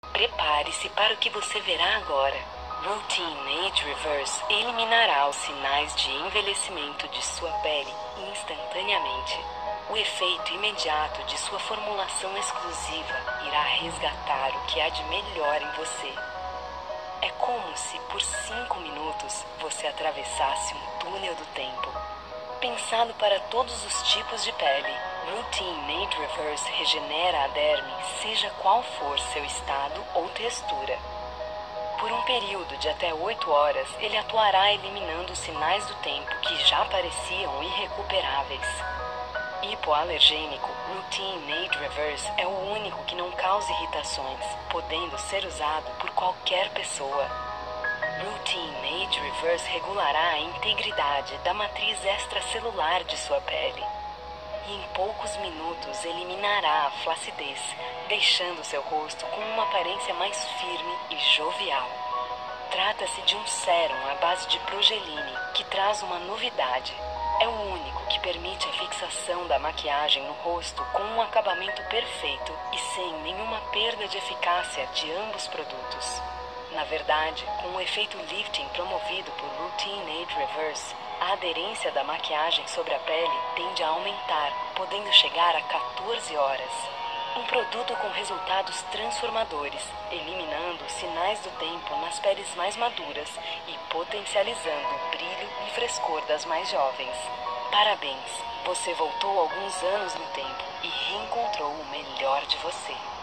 Prepare-se para o que você verá agora. Routine Age Reverse eliminará os sinais de envelhecimento de sua pele instantaneamente. O efeito imediato de sua formulação exclusiva irá resgatar o que há de melhor em você. É como se, por 5 minutos, você atravessasse um túnel do tempo. Pensado para todos os tipos de pele, Routine Age Reverse regenera a derme, seja qual for seu estado ou textura. Por um período de até 8 horas, ele atuará eliminando os sinais do tempo que já pareciam irrecuperáveis. Hipoalergênico, Routine Age Reverse é o único que não causa irritações, podendo ser usado por qualquer pessoa. Routine Age Reverse regulará a integridade da matriz extracelular de sua pele. E em poucos minutos eliminará a flacidez, deixando seu rosto com uma aparência mais firme e jovial. Trata-se de um sérum à base de progeline que traz uma novidade. É o único que permite a fixação da maquiagem no rosto com um acabamento perfeito e sem nenhuma perda de eficácia de ambos produtos. Na verdade, com o efeito lifting promovido por Routine Age Reverse, a aderência da maquiagem sobre a pele tende a aumentar, podendo chegar a 14 horas. Um produto com resultados transformadores, eliminando os sinais do tempo nas peles mais maduras e potencializando o brilho e frescor das mais jovens. Parabéns! Você voltou alguns anos no tempo e reencontrou o melhor de você.